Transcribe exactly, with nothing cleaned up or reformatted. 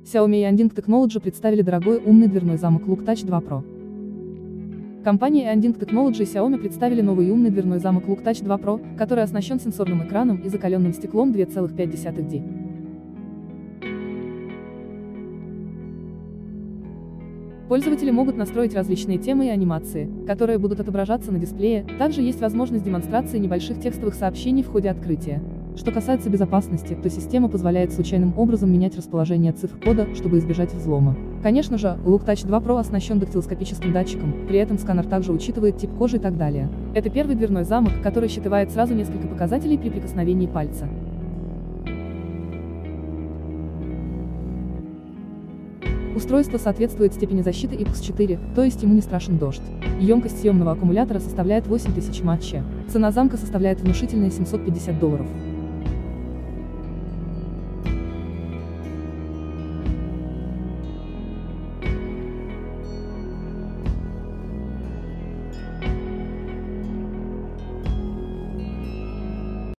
Xiaomi и Anding Technology представили дорогой умный дверной замок Look Touch два Pro. Компания Anding Technology и Xiaomi представили новый умный дверной замок Look Touch два Pro, который оснащен сенсорным экраном и закаленным стеклом два целых пять десятых дюйма. Пользователи могут настроить различные темы и анимации, которые будут отображаться на дисплее. Также есть возможность демонстрации небольших текстовых сообщений в ходе открытия. Что касается безопасности, то система позволяет случайным образом менять расположение цифр кода, чтобы избежать взлома. Конечно же, Look Touch два Pro оснащен дактилоскопическим датчиком, при этом сканер также учитывает тип кожи и так далее. Это первый дверной замок, который считывает сразу несколько показателей при прикосновении пальца. Устройство соответствует степени защиты ай пи экс четыре, то есть ему не страшен дождь. Емкость съемного аккумулятора составляет восемь тысяч мАч. Цена замка составляет внушительные семьсот пятьдесят долларов.